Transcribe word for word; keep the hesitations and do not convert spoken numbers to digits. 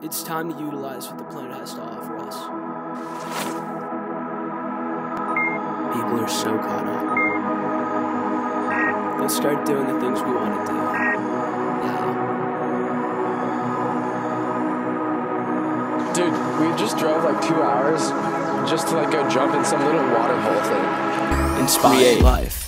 It's time to utilize what the planet has to offer us. People are so caught up. Let's start doing the things we want to do. Now. Dude, we just drove like two hours just to like go jump in some little water hole thing. Inspire life.